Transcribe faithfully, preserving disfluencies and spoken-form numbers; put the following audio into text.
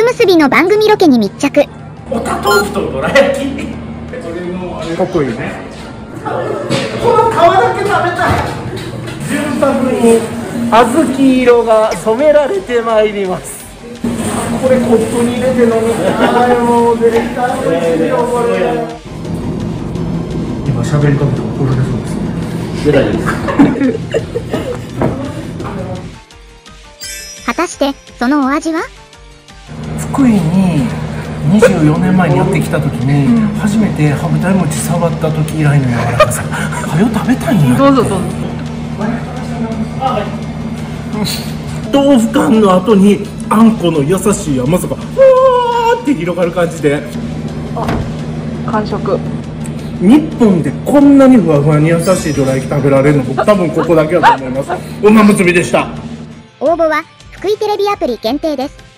結びの番組ロケに密着。 おた豆腐とどら焼き。かっこいいね。この皮だけ食べたい。純白に小豆色が染められてまいります。これコップに入れて飲みたい。もう絶対美味しいよこれ。今喋りかけて怒られそうですね。出ないです。 果たしてそのお味は？ 福井ににじゅうよねんまえにやってきた時に、うん、初めて羽二重餅触った時以来の柔らかさ。はよ食べたいんや。どうぞどうぞ。豆腐感の後にあんこの優しい甘さがふわーって広がる感じで。 あ、完食。 日本でこんなにふわふわに優しいどら焼き食べられるの僕多分ここだけだと思います。馬結びでした。 応募は福井テレビアプリ限定です。